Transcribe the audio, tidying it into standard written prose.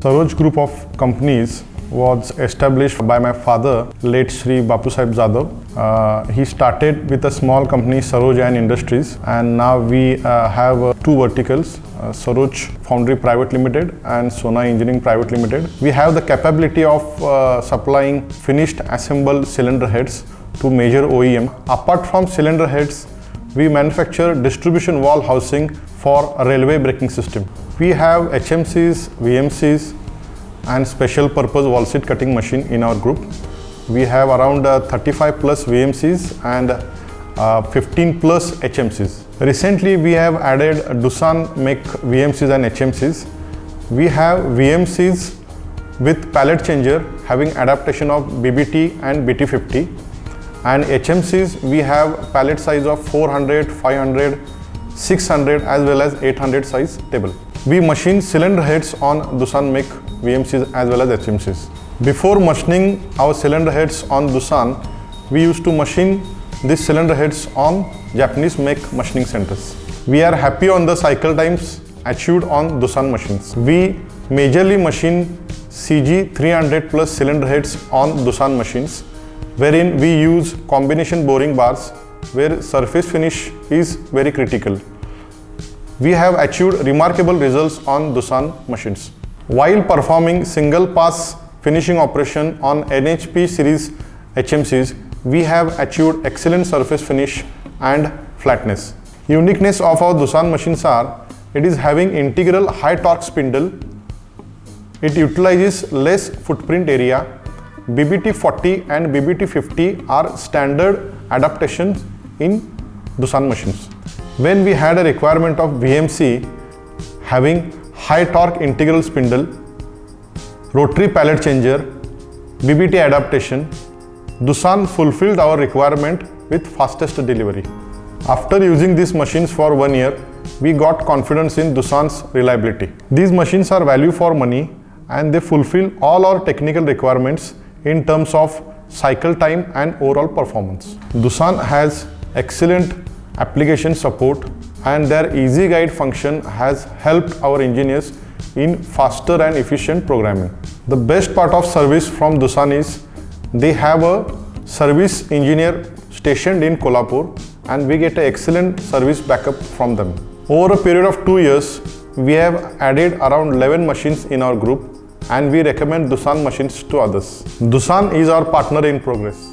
Saroj Group of Companies was established by my father, late Shri Bapusaheb Jadhav. He started with a small company, Saroj Iron Industries, and now we have two verticals, Saroj Foundry Private Limited and Sona Engineering Private Limited. We have the capability of supplying finished assembled cylinder heads to major OEM. Apart from cylinder heads, we manufacture distribution valve housing for a railway braking system. We have HMCs, VMCs and special purpose wall seat cutting machine in our group. We have around 35 plus VMCs and 15 plus HMCs. Recently we have added Doosan make VMCs and HMCs. We have VMCs with pallet changer having adaptation of BBT and BT50, and HMCs we have pallet size of 400, 500, 600 as well as 800 size table. We machine cylinder heads on Doosan make VMCs as well as HMCs. Before machining our cylinder heads on Doosan, we used to machine these cylinder heads on Japanese make machining centers. We are happy on the cycle times achieved on Doosan machines. We majorly machine CG 300 plus cylinder heads on Doosan machines, wherein we use combination boring bars where surface finish is very critical. We have achieved remarkable results on Doosan machines. While performing single pass finishing operation on NHP series HMCs, we have achieved excellent surface finish and flatness. Uniqueness of our Doosan machines are, it is having integral high torque spindle, it utilizes less footprint area, BBT40 and BBT50 are standard adaptations in Doosan machines. When we had a requirement of VMC having high torque integral spindle, rotary pallet changer, BBT adaptation, Doosan fulfilled our requirement with fastest delivery. After using these machines for 1 year, we got confidence in Doosan's reliability. These machines are value for money and they fulfill all our technical requirements in terms of cycle time and overall performance. Doosan has excellent application support and their easy guide function has helped our engineers in faster and efficient programming. The best part of service from Doosan is they have a service engineer stationed in Kolhapur and we get an excellent service backup from them. Over a period of 2 years, we have added around 11 machines in our group and we recommend Doosan machines to others. Doosan is our partner in progress.